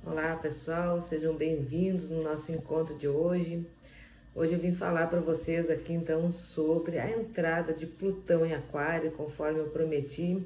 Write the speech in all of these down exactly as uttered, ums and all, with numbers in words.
Olá pessoal, sejam bem-vindos no nosso encontro de hoje. Hoje eu vim falar para vocês aqui então sobre a entrada de Plutão em Aquário, conforme eu prometi.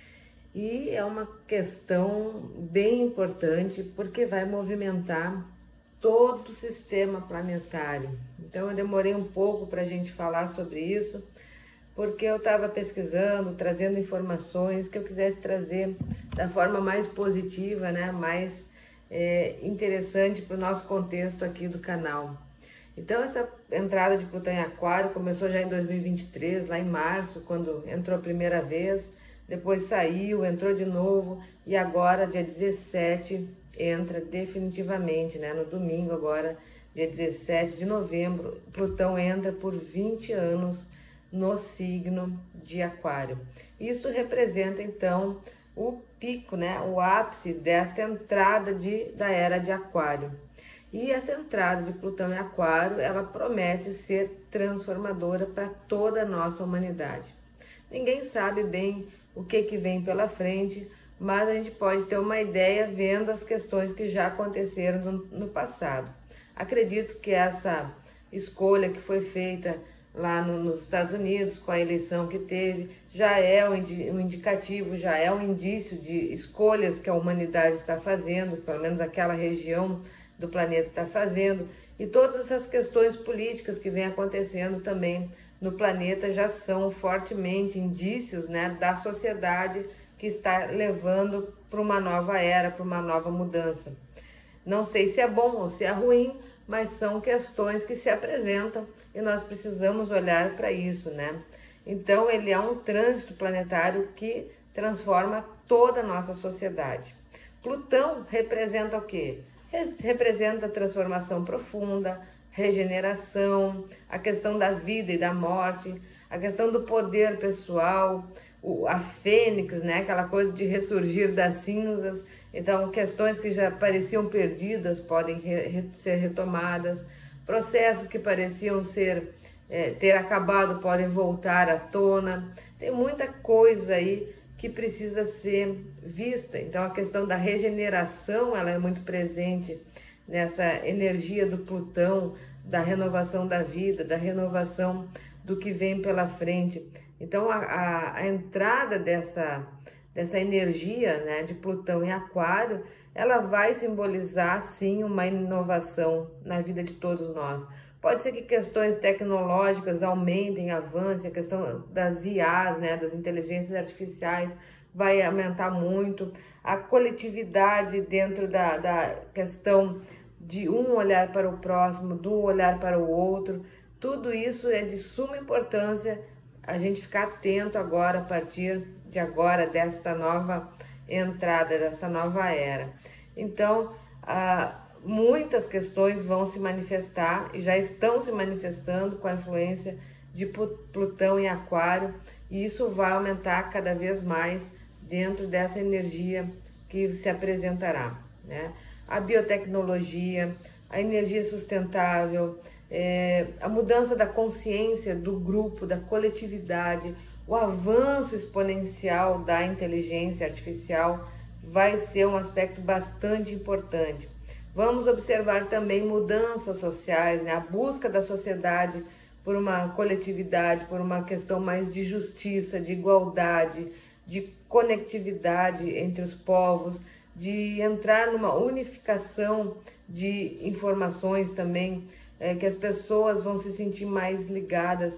E é uma questão bem importante porque vai movimentar todo o sistema planetário. Então eu demorei um pouco para a gente falar sobre isso, porque eu estava pesquisando, trazendo informações que eu quisesse trazer da forma mais positiva, né? mais é, interessante para o nosso contexto aqui do canal. Então essa entrada de Plutão em Aquário começou já em dois mil e vinte e três, lá em março, quando entrou a primeira vez, depois saiu, entrou de novo e agora, dia dezessete, entra definitivamente, né? No domingo agora, dia dezessete de novembro, Plutão entra por vinte anos no signo de Aquário. Isso representa então o pico, né, o ápice desta entrada de, da era de Aquário. E essa entrada de Plutão em Aquário, ela promete ser transformadora para toda a nossa humanidade. Ninguém sabe bem o que, que vem pela frente, mas a gente pode ter uma ideia vendo as questões que já aconteceram no, no passado. Acredito que essa escolha que foi feita lá no, nos Estados Unidos, com a eleição que teve, já é um, indi, um indicativo, já é um indício de escolhas que a humanidade está fazendo, pelo menos aquela região do planeta está fazendo, e todas essas questões políticas que vêm acontecendo também no planeta já são fortemente indícios, né, da sociedade que está levando para uma nova era, para uma nova mudança. Não sei se é bom ou se é ruim, mas são questões que se apresentam e nós precisamos olhar para isso, né? Então ele é um trânsito planetário que transforma toda a nossa sociedade. Plutão representa o quê? Representa a transformação profunda, regeneração, a questão da vida e da morte, a questão do poder pessoal, a fênix, né? Aquela coisa de ressurgir das cinzas. Então, questões que já pareciam perdidas podem re ser retomadas, processos que pareciam ser, é, ter acabado podem voltar à tona. Tem muita coisa aí que precisa ser vista. Então, a questão da regeneração, ela é muito presente nessa energia do Plutão, da renovação da vida, da renovação do que vem pela frente. Então, a, a, a entrada dessa... dessa energia, né, de Plutão em Aquário, ela vai simbolizar, sim, uma inovação na vida de todos nós. Pode ser que questões tecnológicas aumentem, avancem, a questão das I As, né, das inteligências artificiais, vai aumentar muito. A coletividade dentro da, da questão de um olhar para o próximo, do olhar para o outro, tudo isso é de suma importância a gente ficar atento agora, a partir de agora, desta nova entrada, dessa nova era. Então, ah, muitas questões vão se manifestar e já estão se manifestando com a influência de Plutão em Aquário, e isso vai aumentar cada vez mais dentro dessa energia que se apresentará, né? A biotecnologia, a energia sustentável, é, a mudança da consciência do grupo, da coletividade, o avanço exponencial da inteligência artificial vai ser um aspecto bastante importante. Vamos observar também mudanças sociais, né? A busca da sociedade por uma coletividade, por uma questão mais de justiça, de igualdade, de conectividade entre os povos, de entrar numa unificação de informações também, é, que as pessoas vão se sentir mais ligadas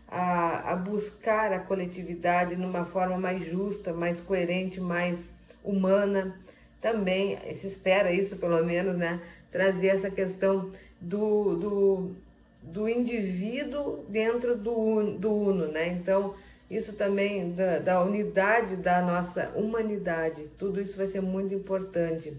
a, a buscar a coletividade numa forma mais justa, mais coerente, mais humana. Também se espera isso, pelo menos, né? Trazer essa questão do, do, do indivíduo dentro do, do uno, né? Então, isso também da, da unidade da nossa humanidade, tudo isso vai ser muito importante.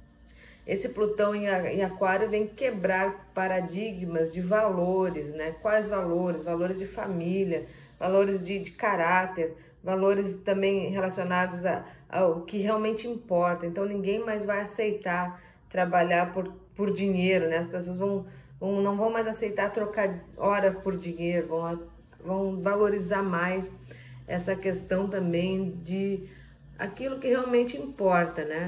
Esse Plutão em, em Aquário vem quebrar paradigmas de valores, né? Quais valores? Valores de família, valores de, de caráter, valores também relacionados a, ao que realmente importa. Então ninguém mais vai aceitar trabalhar por, por dinheiro, né? As pessoas vão, vão, não vão mais aceitar trocar hora por dinheiro, vão, vão valorizar mais essa questão também de aquilo que realmente importa, né?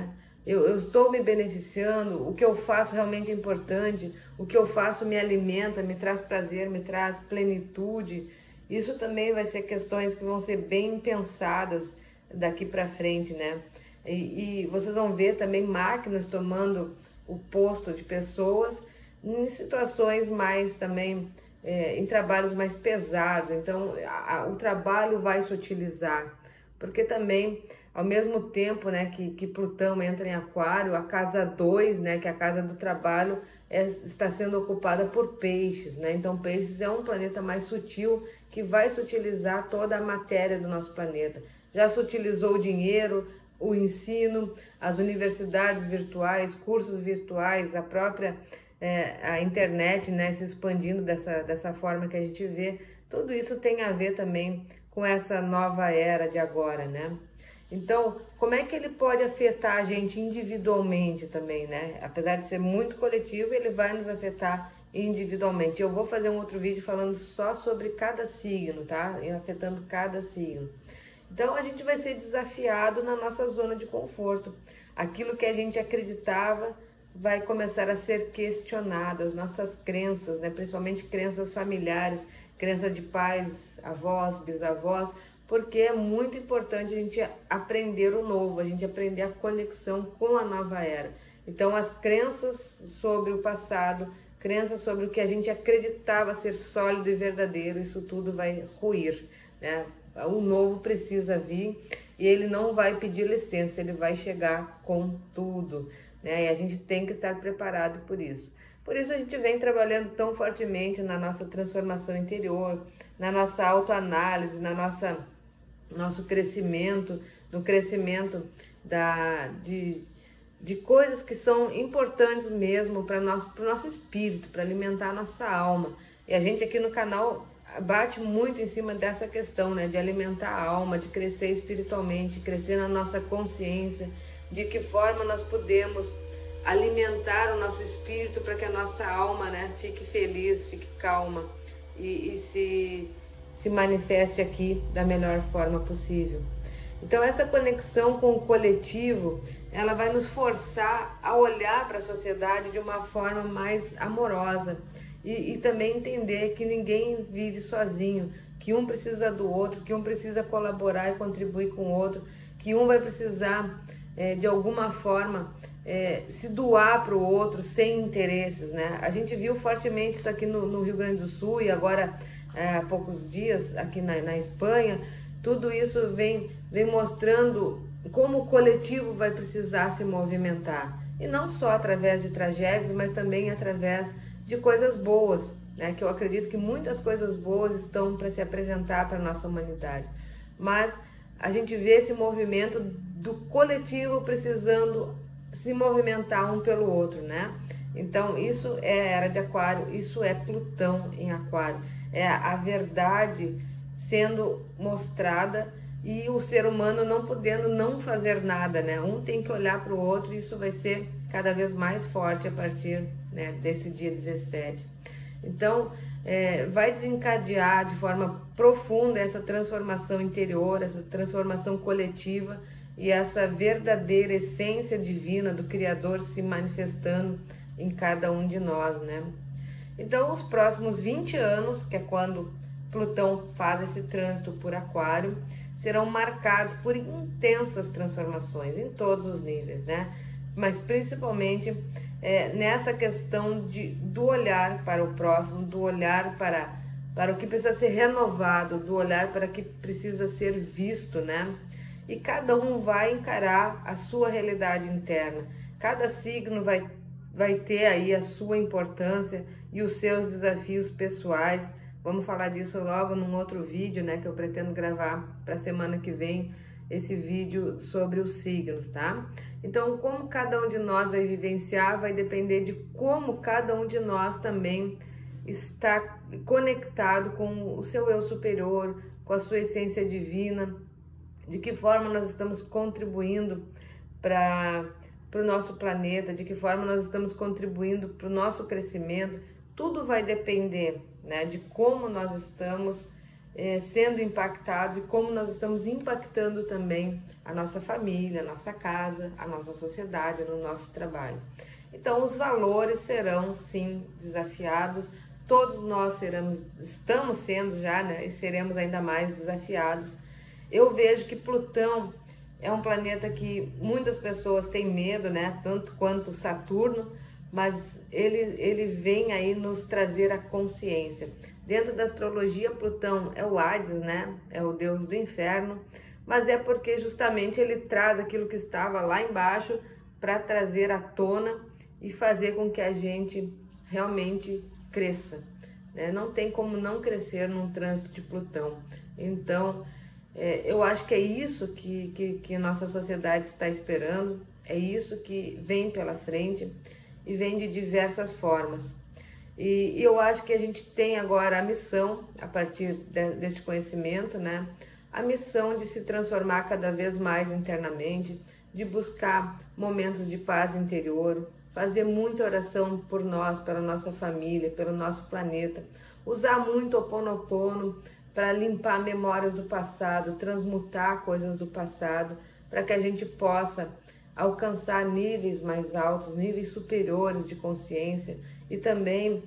Eu, eu estou me beneficiando, o que eu faço realmente é importante, o que eu faço me alimenta, me traz prazer, me traz plenitude. Isso também vai ser questões que vão ser bem pensadas daqui para frente, né? E, e vocês vão ver também máquinas tomando o posto de pessoas em situações mais também, é, em trabalhos mais pesados. Então, a, a, o trabalho vai se utilizar, porque também, ao mesmo tempo, né, que, que Plutão entra em Aquário, a casa dois, né, que é a casa do trabalho, é, está sendo ocupada por Peixes, né? Então, Peixes é um planeta mais sutil que vai se utilizar toda a matéria do nosso planeta. Já se utilizou o dinheiro, o ensino, as universidades virtuais, cursos virtuais, a própria é, a internet, né, se expandindo dessa, dessa forma que a gente vê. Tudo isso tem a ver também com essa nova era de agora, né? Então, como é que ele pode afetar a gente individualmente também, né? Apesar de ser muito coletivo, ele vai nos afetar individualmente. Eu vou fazer um outro vídeo falando só sobre cada signo, tá? E afetando cada signo. Então, a gente vai ser desafiado na nossa zona de conforto. Aquilo que a gente acreditava vai começar a ser questionado, as nossas crenças, né? Principalmente crenças familiares, crença de pais, avós, bisavós, porque é muito importante a gente aprender o novo, a gente aprender a conexão com a nova era. Então, as crenças sobre o passado, crenças sobre o que a gente acreditava ser sólido e verdadeiro, isso tudo vai ruir, né? O novo precisa vir e ele não vai pedir licença, ele vai chegar com tudo, né? E a gente tem que estar preparado por isso. Por isso a gente vem trabalhando tão fortemente na nossa transformação interior, na nossa autoanálise, na nossa nosso crescimento, no crescimento da, de, de coisas que são importantes mesmo para o nosso, para o nosso espírito, para alimentar a nossa alma. E a gente aqui no canal bate muito em cima dessa questão, né, de alimentar a alma, de crescer espiritualmente, crescer na nossa consciência, de que forma nós podemos alimentar o nosso espírito para que a nossa alma, né, fique feliz, fique calma e, e se... se manifeste aqui da melhor forma possível. Então, essa conexão com o coletivo, ela vai nos forçar a olhar para a sociedade de uma forma mais amorosa e, e também entender que ninguém vive sozinho, que um precisa do outro, que um precisa colaborar e contribuir com o outro, que um vai precisar, é, de alguma forma, é, se doar para o outro sem interesses, né? A gente viu fortemente isso aqui no, no Rio Grande do Sul e agora É, há poucos dias aqui na, na Espanha. Tudo isso vem, vem mostrando como o coletivo vai precisar se movimentar, e não só através de tragédias, mas também através de coisas boas, né? Que eu acredito que muitas coisas boas estão para se apresentar para a nossa humanidade, mas a gente vê esse movimento do coletivo precisando se movimentar um pelo outro, né? Então isso é a era de Aquário, isso é Plutão em Aquário. É a verdade sendo mostrada e o ser humano não podendo não fazer nada, né? Um tem que olhar para o outro e isso vai ser cada vez mais forte a partir, né, desse dia dezessete. Então, é, vai desencadear de forma profunda essa transformação interior, essa transformação coletiva e essa verdadeira essência divina do Criador se manifestando em cada um de nós, né? Então, os próximos vinte anos, que é quando Plutão faz esse trânsito por Aquário, serão marcados por intensas transformações em todos os níveis, né? Mas principalmente é, nessa questão de, do olhar para o próximo, do olhar para, para o que precisa ser renovado, do olhar para o que precisa ser visto, né? E cada um vai encarar a sua realidade interna. Cada signo vai, vai ter aí a sua importância e os seus desafios pessoais. Vamos falar disso logo num outro vídeo, né, que eu pretendo gravar para a semana que vem, esse vídeo sobre os signos, tá? Então, como cada um de nós vai vivenciar, vai depender de como cada um de nós também está conectado com o seu eu superior, com a sua essência divina, de que forma nós estamos contribuindo para para o nosso planeta, de que forma nós estamos contribuindo para o nosso crescimento. Tudo vai depender, né, de como nós estamos é, sendo impactados e como nós estamos impactando também a nossa família, a nossa casa, a nossa sociedade, no nosso trabalho. Então, os valores serão, sim, desafiados. Todos nós seremos, estamos sendo já, né, e seremos ainda mais desafiados. Eu vejo que Plutão é um planeta que muitas pessoas têm medo, né, tanto quanto Saturno, mas ele, ele vem aí nos trazer a consciência. Dentro da astrologia, Plutão é o Hades, né, é o deus do inferno, mas é porque justamente ele traz aquilo que estava lá embaixo para trazer à tona e fazer com que a gente realmente cresça, né? Não tem como não crescer num trânsito de Plutão. Então, é, eu acho que é isso que, que, que a nossa sociedade está esperando, é isso que vem pela frente e vem de diversas formas. E, e eu acho que a gente tem agora a missão, a partir de, deste conhecimento, né? A missão de se transformar cada vez mais internamente, de buscar momentos de paz interior, fazer muita oração por nós, pela nossa família, pelo nosso planeta, usar muito o Ho'oponopono para limpar memórias do passado, transmutar coisas do passado, para que a gente possa alcançar níveis mais altos, níveis superiores de consciência e também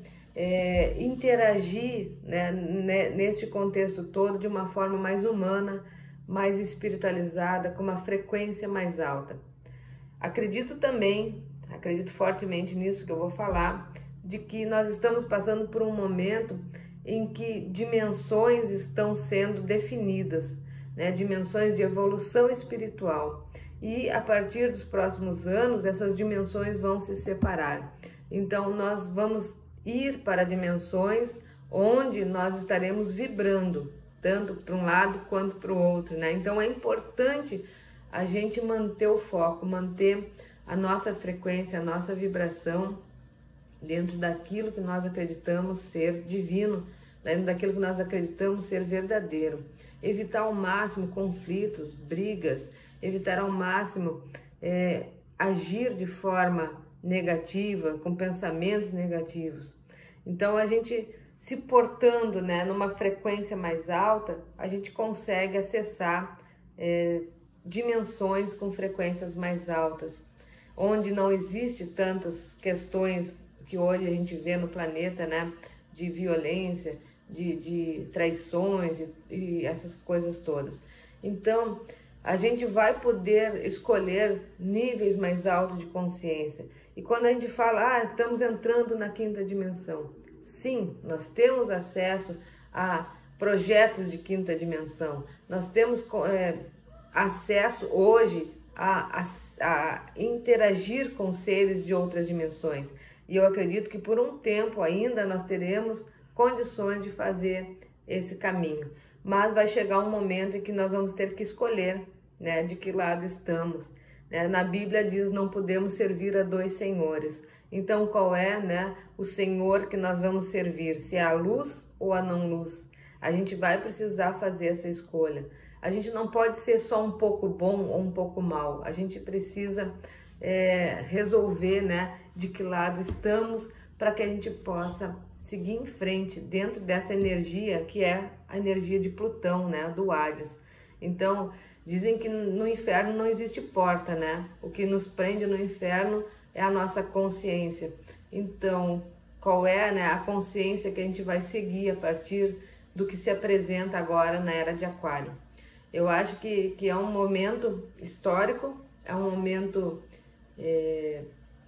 é, interagir, né, neste contexto todo de uma forma mais humana, mais espiritualizada, com uma frequência mais alta. Acredito também, acredito fortemente nisso que eu vou falar, de que nós estamos passando por um momento em que dimensões estão sendo definidas, né? Dimensões de evolução espiritual. E a partir dos próximos anos, essas dimensões vão se separar. Então, nós vamos ir para dimensões onde nós estaremos vibrando, tanto para um lado quanto para o outro, né? Então, é importante a gente manter o foco, manter a nossa frequência, a nossa vibração dentro daquilo que nós acreditamos ser divino, dentro daquilo que nós acreditamos ser verdadeiro. Evitar ao máximo conflitos, brigas, evitar ao máximo é, agir de forma negativa, com pensamentos negativos. Então, a gente se portando, né, numa frequência mais alta, a gente consegue acessar é, dimensões com frequências mais altas, onde não existe tantas questões que hoje a gente vê no planeta, né, de violência, de, de traições e, e essas coisas todas. Então, a gente vai poder escolher níveis mais altos de consciência. E quando a gente fala, ah, estamos entrando na quinta dimensão, sim, nós temos acesso a projetos de quinta dimensão, nós temos é, acesso hoje a, a, a interagir com seres de outras dimensões. E eu acredito que por um tempo ainda nós teremos condições de fazer esse caminho. Mas vai chegar um momento em que nós vamos ter que escolher, né, de que lado estamos. Né? Na Bíblia diz, não podemos servir a dois senhores. Então, qual é, né, o Senhor que nós vamos servir? Se é a luz ou a não luz? A gente vai precisar fazer essa escolha. A gente não pode ser só um pouco bom ou um pouco mal. A gente precisa é, resolver, né, de que lado estamos para que a gente possa seguir em frente dentro dessa energia que é a energia de Plutão, né, do Hades. Então, dizem que no inferno não existe porta, né? O que nos prende no inferno é a nossa consciência. Então, qual é, né, a consciência que a gente vai seguir a partir do que se apresenta agora na Era de Aquário? Eu acho que, que é um momento histórico, é um momento é,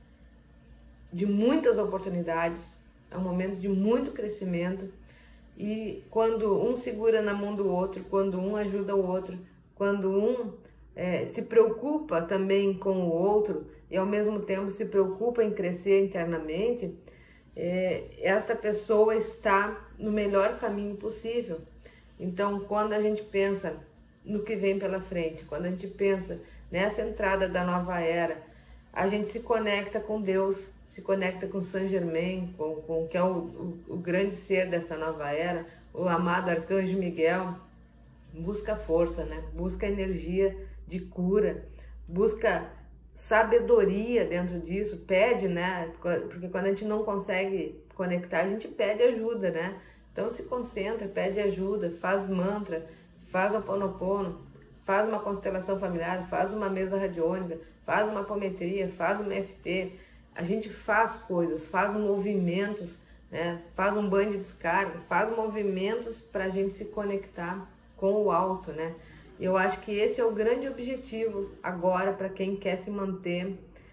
de muitas oportunidades, é um momento de muito crescimento. E quando um segura na mão do outro, quando um ajuda o outro, quando um é, se preocupa também com o outro e ao mesmo tempo se preocupa em crescer internamente, é, esta pessoa está no melhor caminho possível. Então, quando a gente pensa no que vem pela frente, quando a gente pensa nessa entrada da nova era, a gente se conecta com Deus, se conecta com Saint Germain, com, com que é o, o, o grande ser desta nova era, o amado Arcanjo Miguel. Busca força, né? Busca energia de cura, busca sabedoria dentro disso, pede, né? Porque quando a gente não consegue conectar, a gente pede ajuda, né? Então se concentra, pede ajuda, faz mantra, faz o Ho'oponopono, faz uma constelação familiar, faz uma mesa radiônica, faz uma apometria, faz uma E F T. A gente faz coisas, faz movimentos, né? Faz um banho de descarga, faz movimentos para a gente se conectar com o alto, né? E eu acho que esse é o grande objetivo agora para quem quer se manter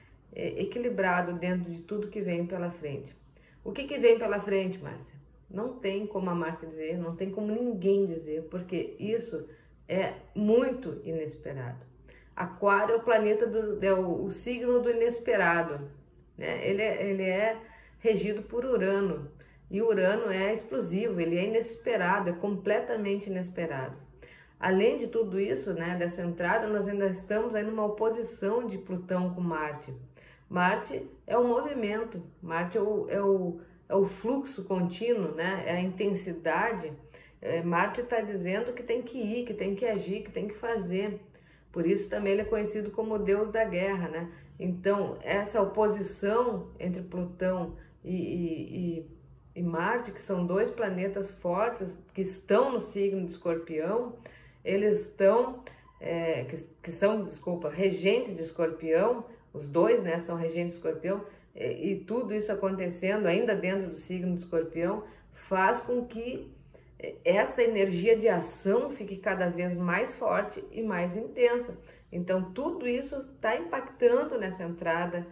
é, equilibrado dentro de tudo que vem pela frente. O que que vem pela frente, Márcia? Não tem como a Márcia dizer, não tem como ninguém dizer, porque isso é muito inesperado. Aquário é o planeta do, é o, o signo do inesperado, né? Ele é, ele é regido por Urano, e Urano é explosivo, ele é inesperado, é completamente inesperado. Além de tudo isso, né, dessa entrada, nós ainda estamos aí numa oposição de Plutão com Marte. Marte é o movimento, Marte é o, é o, é o fluxo contínuo, né, é a intensidade. É, Marte está dizendo que tem que ir, que tem que agir, que tem que fazer. Por isso também ele é conhecido como o Deus da guerra, né? Então, essa oposição entre Plutão e, e, e, e Marte, que são dois planetas fortes que estão no signo de Escorpião, eles estão, é, que, que são, desculpa, regentes de Escorpião, os dois, né, são regentes de Escorpião, e, e tudo isso acontecendo ainda dentro do signo de Escorpião, faz com que essa energia de ação fique cada vez mais forte e mais intensa. Então, tudo isso está impactando nessa entrada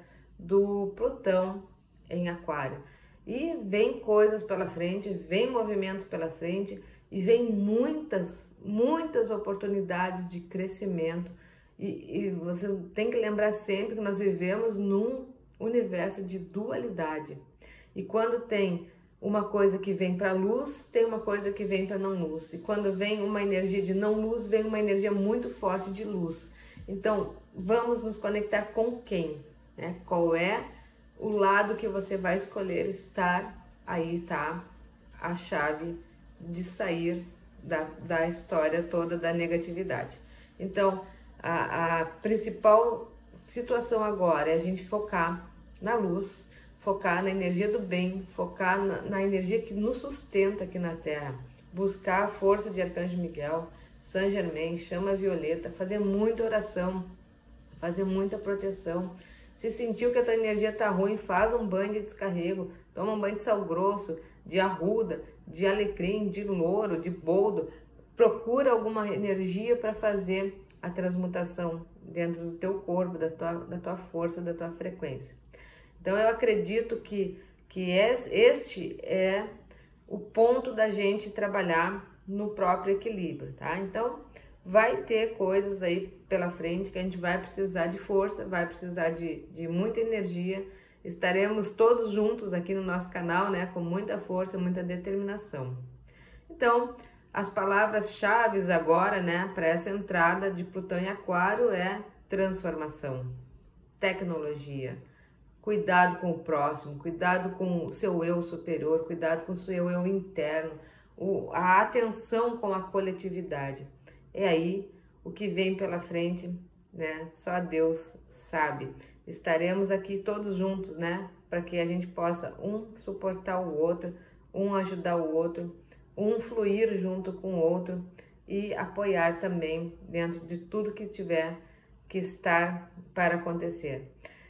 do Plutão em Aquário. E vem coisas pela frente, vem movimentos pela frente, e vem muitas, muitas oportunidades de crescimento. E, e vocês têm que lembrar sempre que nós vivemos num universo de dualidade. E quando tem uma coisa que vem para luz, tem uma coisa que vem para não luz. E quando vem uma energia de não luz, vem uma energia muito forte de luz. Então, vamos nos conectar com quem? Né? Qual é o lado que você vai escolher estar? Aí tá a chave de sair da, da história toda da negatividade. Então, a, a principal situação agora é a gente focar na luz, focar na energia do bem, focar na, na energia que nos sustenta aqui na Terra, buscar a força de Arcanjo Miguel, Saint Germain, chama violeta, fazer muita oração, fazer muita proteção. Se sentiu que a tua energia tá ruim, faz um banho de descarrego, toma um banho de sal grosso, de arruda, de alecrim, de louro, de boldo. Procura alguma energia para fazer a transmutação dentro do teu corpo, da tua, da tua força, da tua frequência. Então eu acredito que, que este é o ponto da gente trabalhar no próprio equilíbrio, tá? Então vai ter coisas aí pela frente que a gente vai precisar de força, vai precisar de, de muita energia. Estaremos todos juntos aqui no nosso canal, né? Com muita força, muita determinação. Então, as palavras-chave agora, né? Para essa entrada de Plutão em Aquário é transformação, tecnologia, cuidado com o próximo, cuidado com o seu eu superior, cuidado com o seu eu interno, o, a atenção com a coletividade. É aí o que vem pela frente, né? Só Deus sabe. Estaremos aqui todos juntos, né? Para que a gente possa um suportar o outro, um ajudar o outro, um fluir junto com o outro e apoiar também dentro de tudo que tiver que estar para acontecer.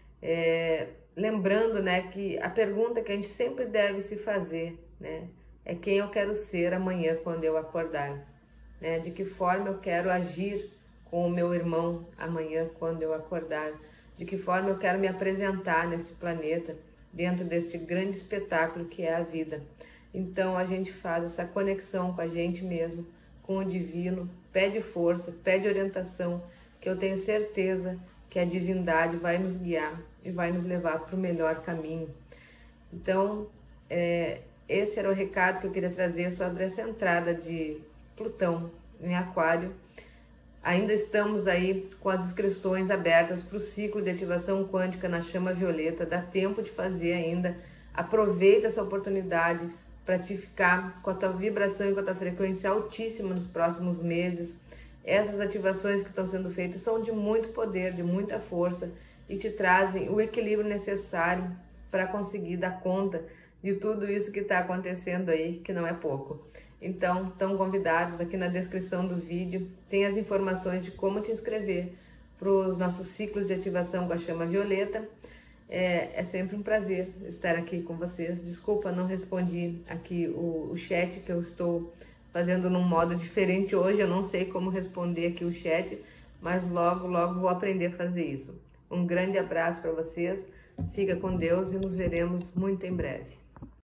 É, lembrando, né, que a pergunta que a gente sempre deve se fazer, né, é quem eu quero ser amanhã quando eu acordar, né, de que forma eu quero agir com o meu irmão amanhã quando eu acordar, de que forma eu quero me apresentar nesse planeta, dentro deste grande espetáculo que é a vida. Então a gente faz essa conexão com a gente mesmo, com o divino, pede força, pede orientação, que eu tenho certeza que a divindade vai nos guiar e vai nos levar para o melhor caminho. Então, é, esse era o recado que eu queria trazer sobre essa entrada de Plutão em Aquário. Ainda estamos aí com as inscrições abertas para o ciclo de ativação quântica na chama violeta. Dá tempo de fazer ainda. Aproveita essa oportunidade para te ficar com a tua vibração e com a tua frequência altíssima nos próximos meses. Essas ativações que estão sendo feitas são de muito poder, de muita força e te trazem o equilíbrio necessário para conseguir dar conta de tudo isso que está acontecendo aí, que não é pouco. Então, estão convidados aqui na descrição do vídeo, tem as informações de como te inscrever para os nossos ciclos de ativação com a chama violeta. É, é sempre um prazer estar aqui com vocês. Desculpa, não respondi aqui o, o chat, que eu estou fazendo num modo diferente hoje. Eu não sei como responder aqui o chat, mas logo, logo vou aprender a fazer isso. Um grande abraço para vocês, fica com Deus e nos veremos muito em breve.